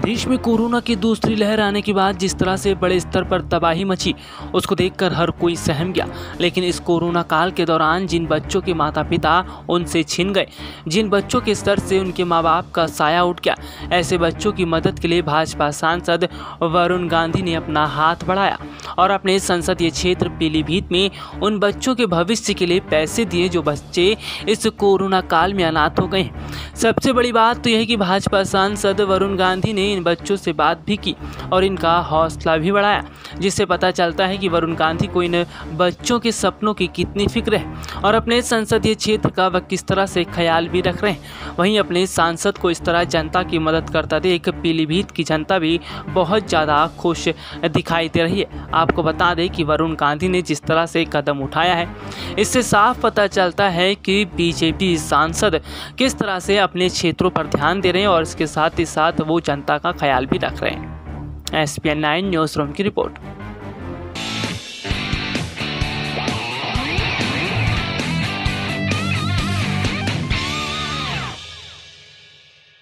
देश में कोरोना की दूसरी लहर आने के बाद जिस तरह से बड़े स्तर पर तबाही मची, उसको देखकर हर कोई सहम गया। लेकिन इस कोरोना काल के दौरान जिन बच्चों के माता पिता उनसे छिन गए, जिन बच्चों के स्तर से उनके माँ बाप का साया उठ गया, ऐसे बच्चों की मदद के लिए भाजपा सांसद वरुण गांधी ने अपना हाथ बढ़ाया और अपने संसदीय क्षेत्र पीलीभीत में उन बच्चों के भविष्य के लिए पैसे दिए जो बच्चे इस कोरोना काल में अनाथ हो गए। सबसे बड़ी बात तो यह है कि भाजपा सांसद वरुण गांधी ने इन बच्चों से बात भी की और इनका हौसला भी बढ़ाया, जिससे पता चलता है कि वरुण गांधी को इन बच्चों के सपनों की कितनी फिक्र है और अपने संसदीय क्षेत्र का वह किस तरह से ख्याल भी रख रहे हैं। वहीं अपने सांसद को इस तरह जनता की मदद करता देख पीलीभीत की जनता भी बहुत ज़्यादा खुश दिखाई दे रही है। आपको बता दें कि वरुण गांधी ने जिस तरह से कदम उठाया है, इससे साफ पता चलता है कि बीजेपी सांसद किस तरह से अपने क्षेत्रों पर ध्यान दे रहे हैं और इसके साथ ही साथ वो जनता का ख्याल भी रख रहे हैं। SPN 9 न्यूज़ रूम की रिपोर्ट।